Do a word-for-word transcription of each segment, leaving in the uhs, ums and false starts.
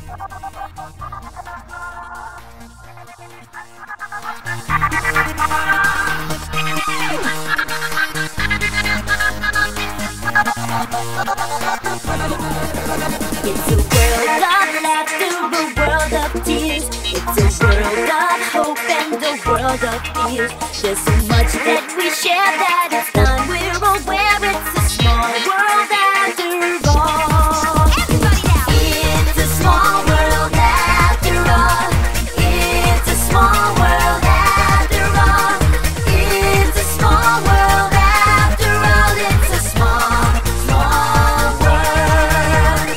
It's a world of laughter, a world of tears. It's a world of hope and a world of fears. There's so much that we share that it's done. We're aware it's a small world after all. Everybody now! It's a small world after all. It's a small world after all. It's a small world after all. It's a small, small world.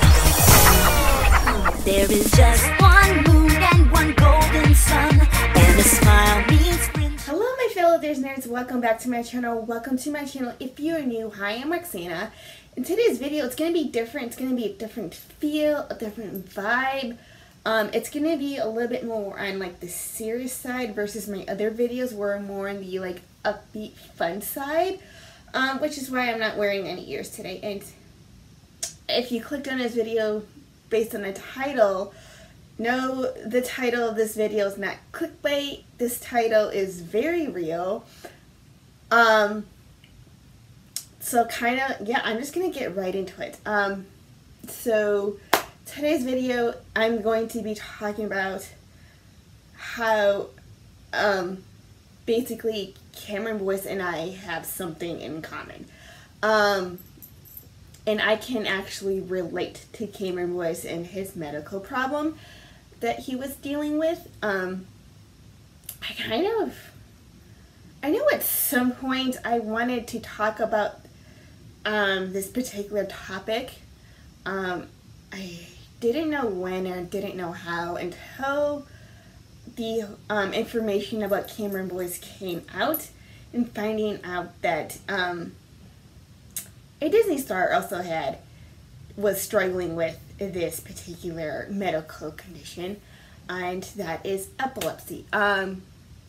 There is just one moon and one golden sun, and a smile means spring. Hello my fellow There's Nerds, welcome back to my channel. Welcome to my channel if you are new. Hi, I'm Roxana. In today's video, it's going to be different. It's going to be a different feel, a different vibe. Um, it's going to be a little bit more on like the serious side versus my other videos where I'm more on the like upbeat fun side. Um, which is why I'm not wearing any ears today. And if you clicked on this video based on the title, no, the title of this video is not clickbait. This title is very real. Um, so kind of, yeah, I'm just going to get right into it. Um, so today's video, I'm going to be talking about how, um, basically Cameron Boyce and I have something in common. Um, and I can actually relate to Cameron Boyce and his medical problem that he was dealing with. Um, I kind of, I knew at some point I wanted to talk about um, this particular topic. Um, I didn't know when or didn't know how until the um, information about Cameron Boyce came out, and finding out that um, a Disney star also had, was struggling with this particular medical condition, and that is epilepsy. Um,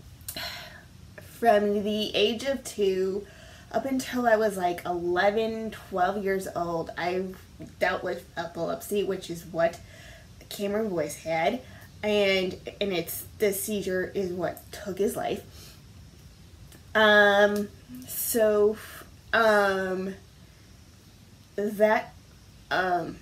from the age of two up until I was like eleven, twelve years old, I dealt with epilepsy, which is what Cameron Boyce had, and and it's the seizure is what took his life. Um, so, um, that um,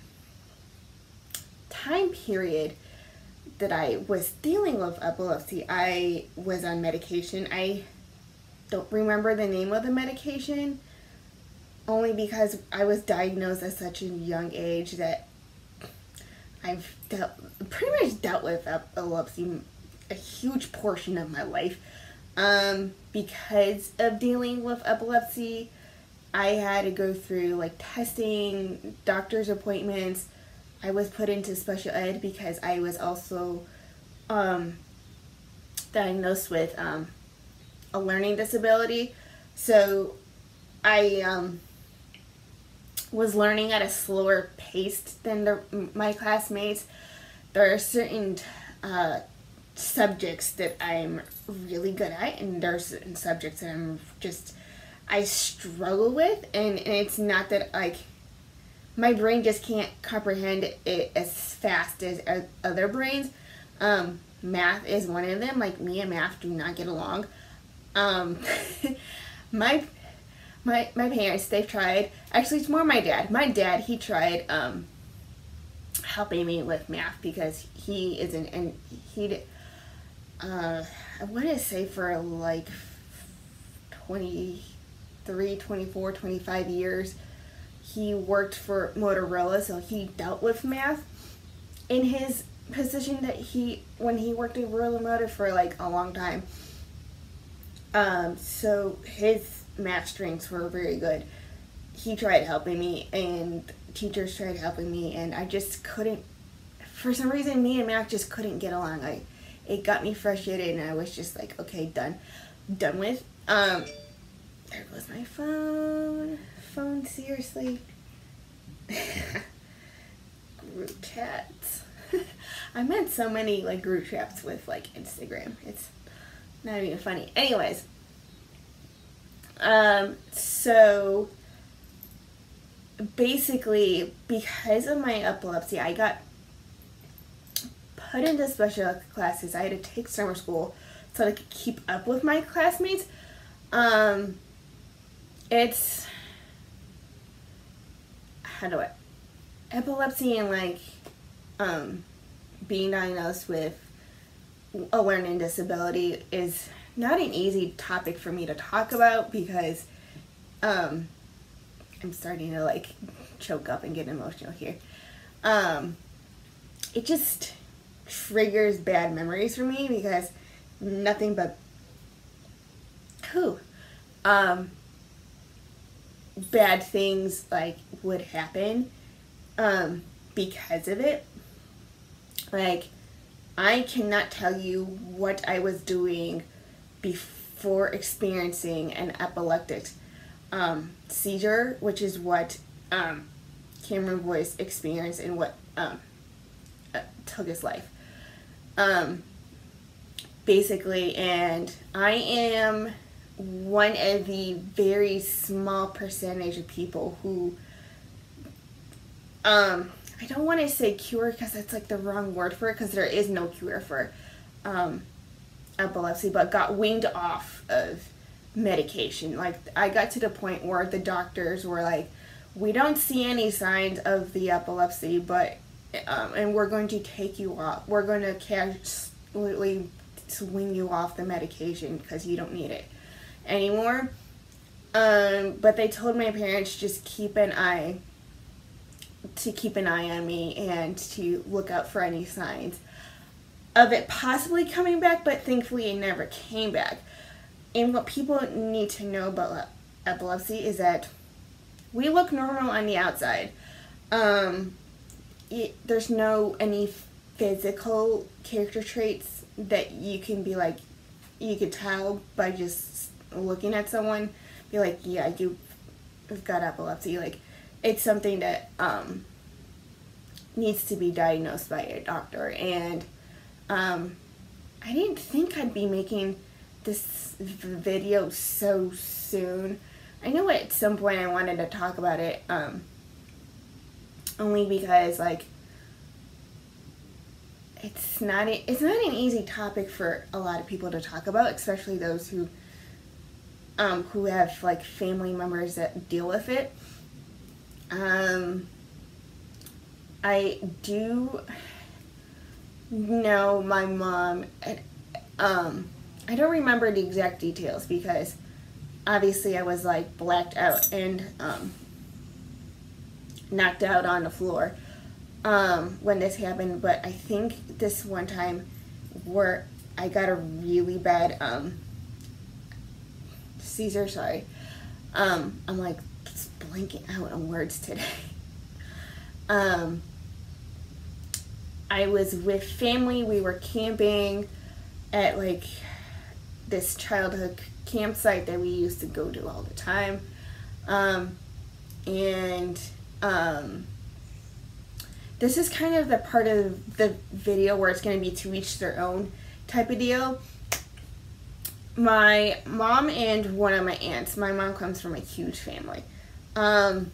time period that I was dealing with epilepsy, I was on medication. I don't remember the name of the medication, only because I was diagnosed at such a young age that I've dealt, pretty much dealt with epilepsy a huge portion of my life. Um, because of dealing with epilepsy, I had to go through like testing, doctor's appointments. I was put into special ed because I was also um, diagnosed with um, a learning disability. So I um, was learning at a slower pace than the, my classmates. There are certain uh, subjects that I'm really good at, and there are certain subjects that I'm just, I struggle with, and, and it's not that like my brain just can't comprehend it as fast as other brains. Um, math is one of them. Like me and math do not get along. Um, my my my parents, they've tried. Actually, it's more my dad. My dad, he tried um, helping me with math because he isn't, and he. Uh, I want to say for like twenty-three, twenty-four, twenty-five years, he worked for Motorola, so he dealt with math in his position that he, when he worked at Royal Motor for like a long time. Um, so his math strengths were very good. He tried helping me, and teachers tried helping me, and I just couldn't, for some reason, me and math just couldn't get along. I, it got me frustrated, and I was just like, okay, done, done with. Um, there goes my phone. Phone, seriously. Group chats. I'm in so many like group chats with like Instagram. It's not even funny. Anyways, um, so basically, because of my epilepsy, I got put into special classes. I had to take summer school so I could keep up with my classmates. Um, it's, how do I, epilepsy and like um, being diagnosed with a learning disability is not an easy topic for me to talk about because um, I'm starting to like choke up and get emotional here. Um, it just triggers bad memories for me because nothing but whew, um, bad things like would happen um, because of it. Like, I cannot tell you what I was doing before experiencing an epileptic um, seizure, which is what um, Cameron Boyce experienced and what um, uh, took his life. Um, basically, and I am one of the very small percentage of people who, um, I don't want to say cure because that's like the wrong word for it because there is no cure for um, epilepsy, but got weaned off of medication. Like, I got to the point where the doctors were like, we don't see any signs of the epilepsy, but um, and we're going to take you off. We're going to casually swing you off the medication because you don't need it anymore. Um, but they told my parents just keep an eye, to keep an eye on me and to look out for any signs of it possibly coming back, but thankfully it never came back. And what people need to know about epilepsy is that we look normal on the outside. Um, it, there's no any physical character traits that you can be like, you could tell by just looking at someone, be like, yeah, you've got epilepsy. Like, it's something that um, needs to be diagnosed by a doctor. And um, I didn't think I'd be making this video so soon. I know at some point I wanted to talk about it, um, only because like it's not a, it's not an easy topic for a lot of people to talk about, especially those who um, who have like family members that deal with it. Um, I do know my mom. Um, I don't remember the exact details because obviously I was like blacked out and um, knocked out on the floor um, when this happened. But I think this one time where I got a really bad um, seizure. Sorry, um, I'm like just blanking out on words today. um, I was with family. We were camping at like this childhood campsite that we used to go to all the time, um, and um, this is kind of the part of the video where it's going to be to each their own type of deal. My mom and one of my aunts, my mom comes from a huge family, um,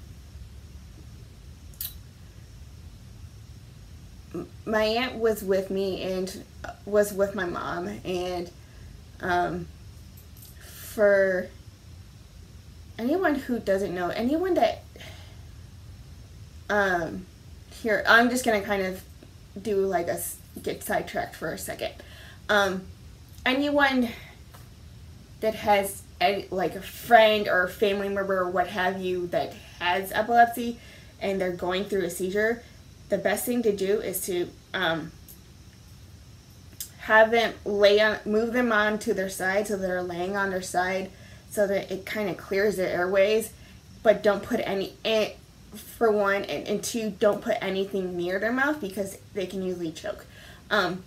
my aunt was with me and was with my mom, and um, for anyone who doesn't know, anyone that, um, here, I'm just going to kind of do like a, get sidetracked for a second. Um, anyone that has a, like a friend or a family member or what have you that has epilepsy and they're going through a seizure, the best thing to do is to um, have them lay on, move them on to their side so they're laying on their side so that it kind of clears their airways, but don't put any, for one, and, and two, don't put anything near their mouth because they can usually choke. Um,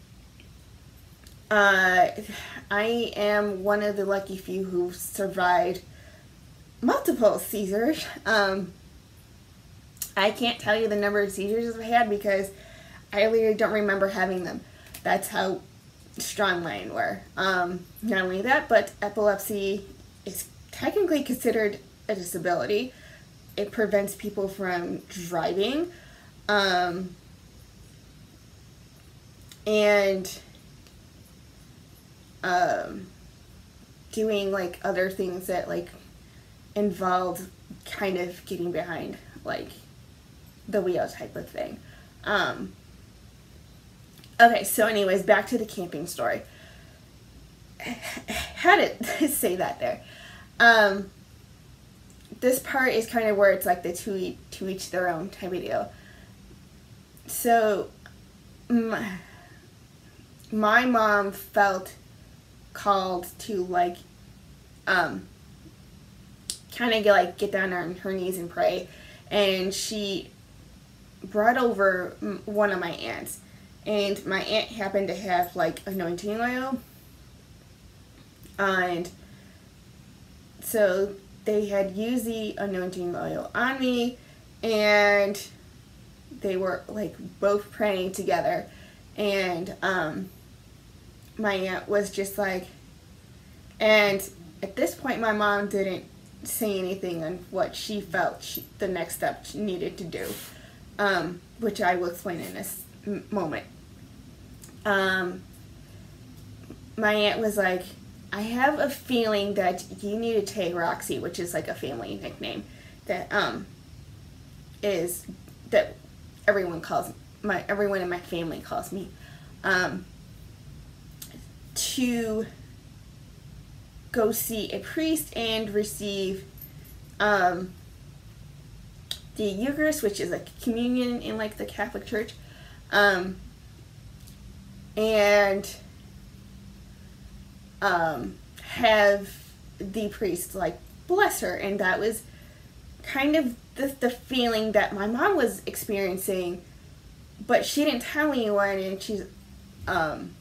uh, I am one of the lucky few who survived multiple seizures. Um, I can't tell you the number of seizures I've had because I literally don't remember having them. That's how strong mine were. Um, not only that, but epilepsy is technically considered a disability. It prevents people from driving. Um, and um, doing like other things that like involved kind of getting behind like the wheel type of thing. Um, okay, so anyways, back to the camping story. How did I say that there? Um, this part is kind of where it's like the to each, to each their own type of deal. So my, my mom felt called to like um, kind of get like get down on her knees and pray, and she brought over one of my aunts, and my aunt happened to have like anointing oil, and so they had used the anointing oil on me, and they were like both praying together, and um, my aunt was just like, and at this point my mom didn't say anything on what she felt she, the next step she needed to do, um, which I will explain in this m moment. Um, my aunt was like, I have a feeling that you need to take Roxy, which is like a family nickname that um, is that everyone calls my everyone in my family calls me, um, to go see a priest and receive um, the Eucharist, which is like communion in like the Catholic Church, um, and um, have the priest like bless her. And that was kind of the, the feeling that my mom was experiencing, but she didn't tell anyone, and she's um,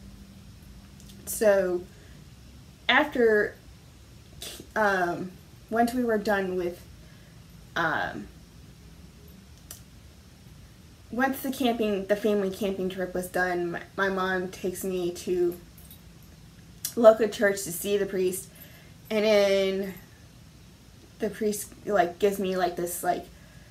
so after um, once we were done with um, once the camping the family camping trip was done, my, my mom takes me to local church to see the priest, and then the priest like gives me like this like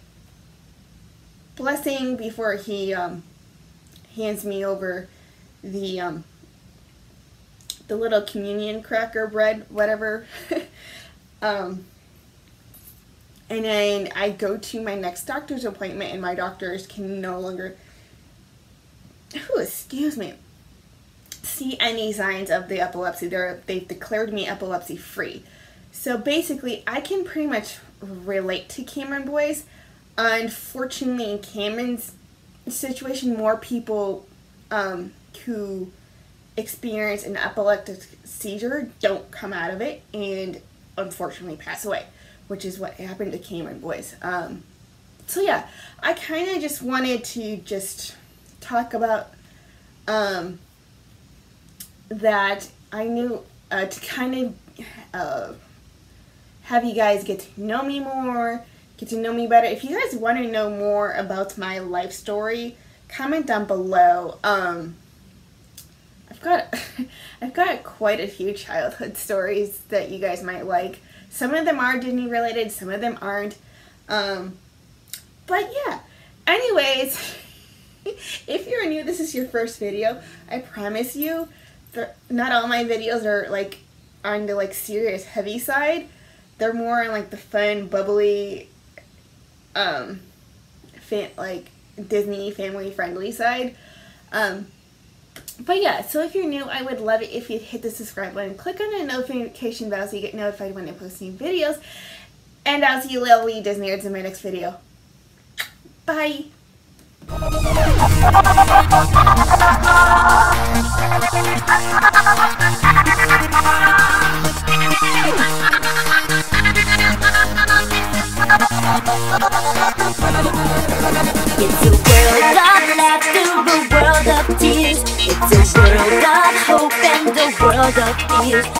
blessing before he um, hands me over the um, the little communion cracker bread, whatever. um, and then I go to my next doctor's appointment, and my doctors can no longer, oh, excuse me, see any signs of the epilepsy. They're, they've declared me epilepsy free. So basically, I can pretty much relate to Cameron boys. Unfortunately, in Cameron's situation, more people um, who experience an epileptic seizure don't come out of it and unfortunately pass away, which is what happened to Cameron boys. Um, so yeah, I kind of just wanted to just talk about um, that. I knew uh, to kind of uh, have you guys get to know me more, get to know me better. If you guys want to know more about my life story, comment down below. Um, I've got, I've got quite a few childhood stories that you guys might like. Some of them are Disney related, some of them aren't. Um, but yeah, anyways, if you're new, this is your first video, I promise you, not all my videos are like on the like serious heavy side. They're more on like the fun, bubbly, um, fan, like Disney family friendly side. Um, But yeah, so if you're new, I would love it if you'd hit the subscribe button, click on the notification bell so you get notified when I post new videos, and I'll see you lovely Disney nerds in my next video. Bye! It's a world of laughter, a world of tears. It's a world of hope and a world of fears.